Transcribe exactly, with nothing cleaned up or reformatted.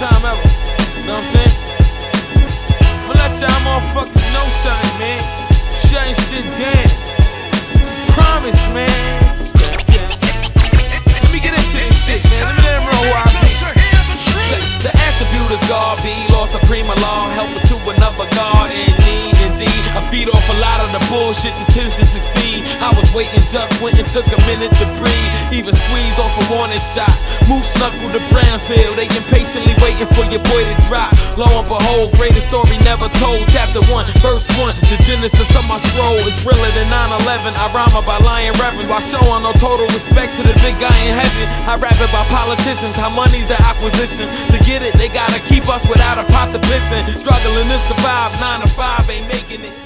time ever. You know what I'm saying? I'ma let y'all motherfuckers know something, man. Shutting shit down. It's a promise, man. Yeah, yeah. Let me get into this shit, man. Let me let them know who I be. The attribute is God be, Lord Supreme Allah, helper to another God in need, indeed. I feed off a lot of the bullshit that tends to succeed. I was waiting, just went and took a minute to breathe. Even squeezed off a warning shot. Moose knuckled to Brownsville, they impatiently waiting for your boy to drop. Lo and behold, greatest story never told. Chapter one, verse one, the genesis of my scroll is realer than nine eleven. I rhyme about lying reverend while showing no total respect to the big guy in heaven. I rap about politicians, how money's the acquisition. To get it, they gotta keep us without a pot to piss in. Struggling to survive, nine to five ain't making it.